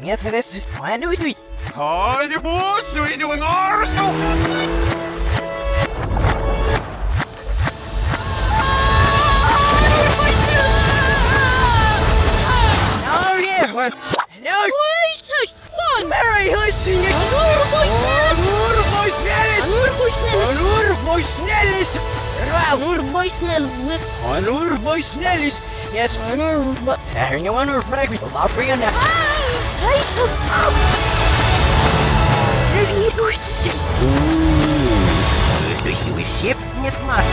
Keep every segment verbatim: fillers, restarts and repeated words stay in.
Ja, för det är vad nu du. Har du bort så är du en arso? Oh yeah, what? No. Jesus, man. Mary, hustling. Anur boysnellis. Anur boysnellis. Anur boysnellis. Anur boysnellis. Anur boysnellis. Anur boysnellis. Yes, Anur. Daar je Anur break. Laat voor je na. Jesus. Seriously, boys. Dus dus nu is shift niet mas.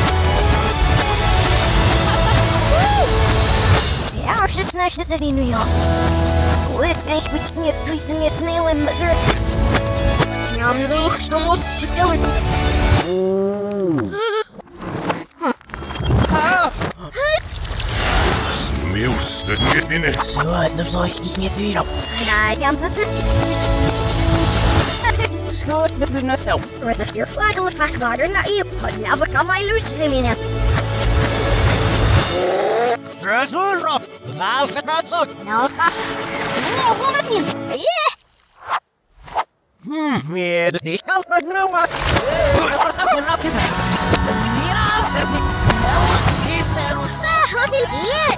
Ja, als je snapt dat ze in New York. Ой, эх, быть нет, суйся, нет, наилы, мазер. Я не знаю, что можешь сделать. Милс, dat niet binnen. Zo, dan zal ik niet meer zien. Да, я мзасы. Schoot met de nastel. Вот наш дир флагал в фасгадер на и подлява камай луч за меня. Стразуров! Nou, het gaat zo. Ну, ха. Ну, вот один. Е! Hm, meer dat niet. Help me, Nomas. Ah, wat is hier?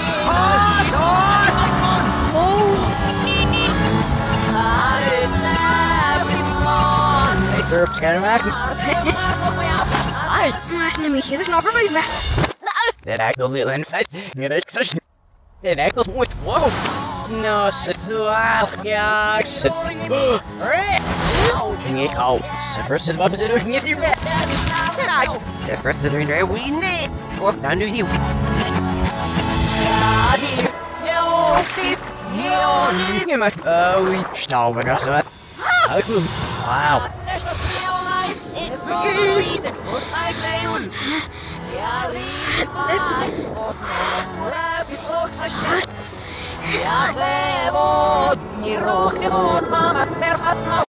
Burps gaan maken. Ai, Smash me, hier is nog een beetje. dat eigenlijk wel heel fast. Ja, dat is zo snel. Dat eigenlijk moet. Wow. No, zit zo aardig. Ja, ik zit. Ik hou. Ze first zit wat ze doen niet hier. Ze first zit erin waar we niet. Wat dan nu nieuw. Ja, maar. Oh, ik snauw me nog zo wat. Wauw. Ja, det var ni råkade åt namnet